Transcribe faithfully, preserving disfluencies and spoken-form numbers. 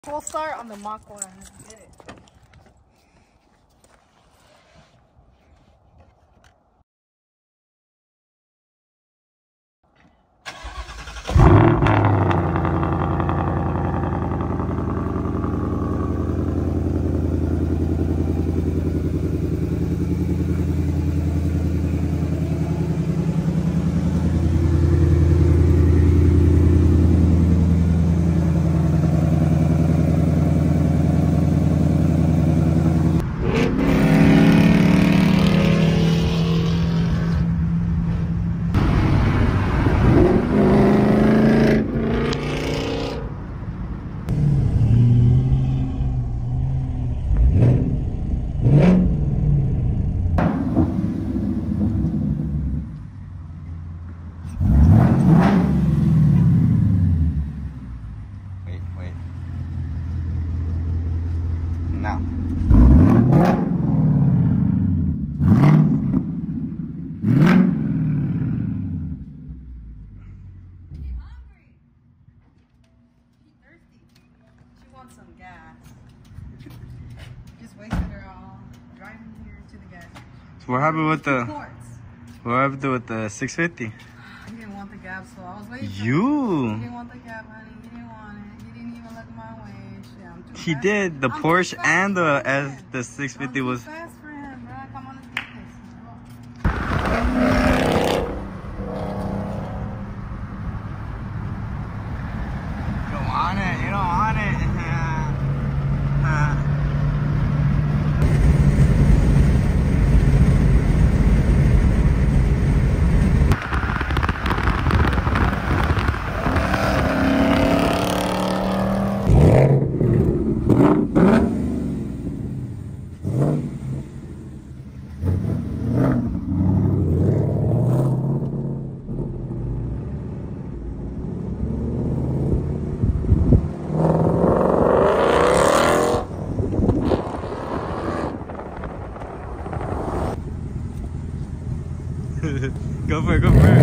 Full start on the Mach one. Get it. Wait, wait. Now. Some gas. Just wasted her all driving here to the gas. So what happened with the Quarts. what happened with the six fifty? He didn't want the gap, so I was waiting for You. him. He didn't want the gap, honey. He didn't want it. He didn't even look my way. Shit, I'm too He fast. did. The I'm Porsche and the for as him. the six fifty I'm too was. fast for him, bro. Come on, let's get this. You don't want it. You don't want it. Go for it. Go for it.